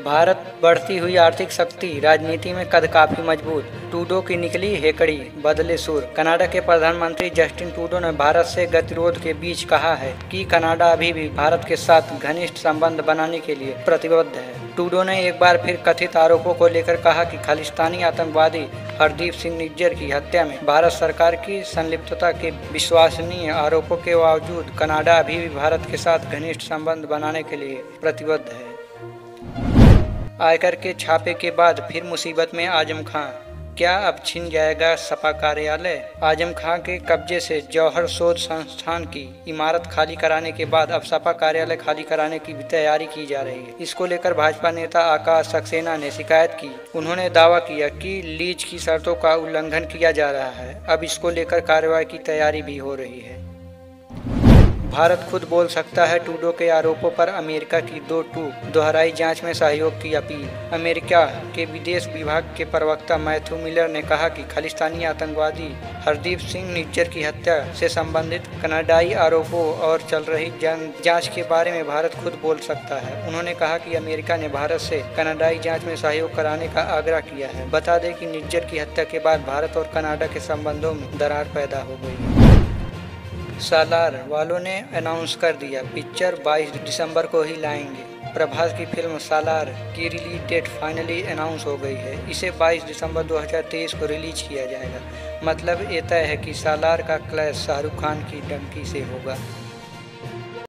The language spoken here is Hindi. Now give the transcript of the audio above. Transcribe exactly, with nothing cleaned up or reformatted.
भारत बढ़ती हुई आर्थिक शक्ति, राजनीति में कद काफी मजबूत, ट्रूडो की निकली हेकड़ी, बदले सुर। कनाडा के प्रधानमंत्री जस्टिन ट्रूडो ने भारत से गतिरोध के बीच कहा है कि कनाडा अभी भी भारत के साथ घनिष्ठ संबंध बनाने के लिए प्रतिबद्ध है। ट्रूडो ने एक बार फिर कथित आरोपों को लेकर कहा कि खालिस्तानी आतंकवादी हरदीप सिंह निज्जर की हत्या में भारत सरकार की संलिप्तता के विश्वसनीय आरोपों के बावजूद कनाडा अभी भी भारत के साथ घनिष्ठ संबंध बनाने के लिए प्रतिबद्ध है। आयकर के छापे के बाद फिर मुसीबत में आजम खां, क्या अब छिन जाएगा सपा कार्यालय? आजम खां के कब्जे से जौहर शोध संस्थान की इमारत खाली कराने के बाद अब सपा कार्यालय खाली कराने की भी तैयारी की जा रही है। इसको लेकर भाजपा नेता आकाश सक्सेना ने शिकायत की। उन्होंने दावा किया कि लीज की शर्तों का उल्लंघन किया जा रहा है। अब इसको लेकर कार्रवाई की तैयारी भी हो रही है। भारत खुद बोल सकता है, ट्रूडो के आरोपों पर अमेरिका की दो टूक दोहराई जांच में सहयोग की अपील। अमेरिका के विदेश विभाग के प्रवक्ता मैथ्यू मिलर ने कहा कि खालिस्तानी आतंकवादी हरदीप सिंह निज्जर की हत्या से संबंधित कनाडाई आरोपों और चल रही जांच के बारे में भारत खुद बोल सकता है। उन्होंने कहा कि अमेरिका ने भारत से कनाडाई जाँच में सहयोग कराने का आग्रह किया है। बता दें कि निज्जर की हत्या के बाद भारत और कनाडा के संबंधों में दरार पैदा हो गई। सालार वालों ने अनाउंस कर दिया, पिक्चर बाईस दिसंबर को ही लाएंगे। प्रभास की फिल्म सालार की रिलीज डेट फाइनली अनाउंस हो गई है। इसे बाईस दिसंबर दो हज़ार तेईस को रिलीज किया जाएगा। मतलब ये तय है कि सालार का क्लैश शाहरुख खान की डंकी से होगा।